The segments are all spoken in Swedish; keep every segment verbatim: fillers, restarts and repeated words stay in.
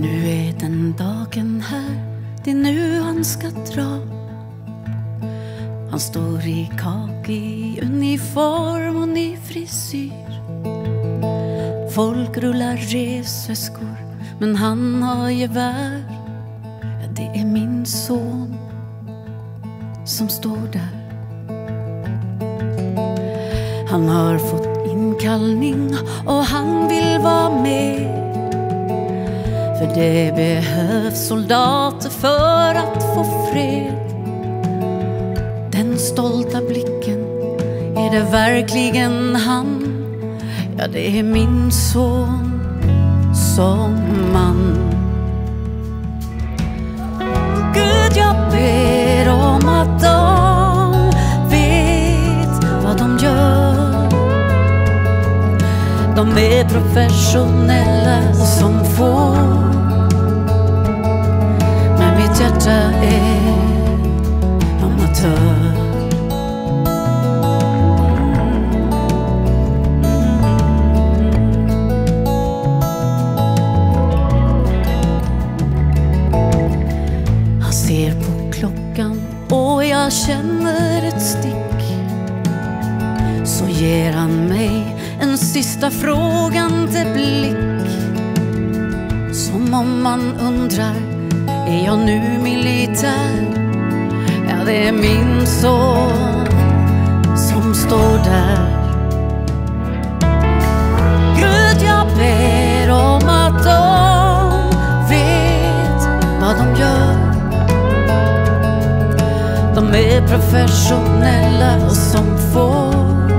Nu är den dagen här, det är nu han ska dra. Han står i kaki, uniform och ny frisyr. Folk rullar resväskor, men han har gevär. Ja, det är min son som står där. Han har fått inkallning och han vill vara med. För det behövs soldater för att få fred. Den stolta blicken, är det verkligen han? Ja, det är min son som man. Gud, jag ber om att de vet vad de gör. De är professionella som får. Men mitt hjärta är amatör. Han ser på klockan och jag känner ett stick. Så ger han mig en sista frågande blick. Som om man undrar, är jag nu militär? Ja, det är min son som står där. Gud, jag ber om att de vet vad de gör. De är professionella som får.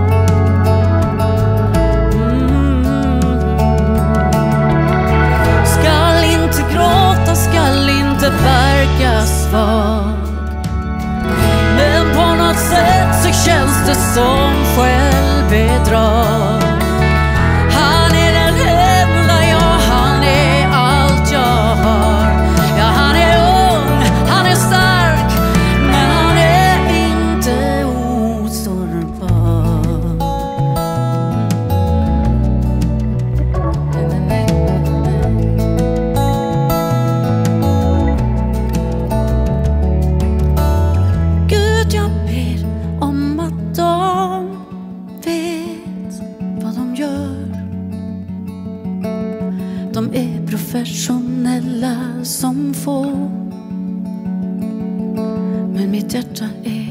Verkar svag, men på något sätt så känns det som självbedrag. Han är den enda jag, han är allt jag har. Ja, han är ung, han är stark, men han är inte osårbar. De är professionella som få. Men mitt hjärta är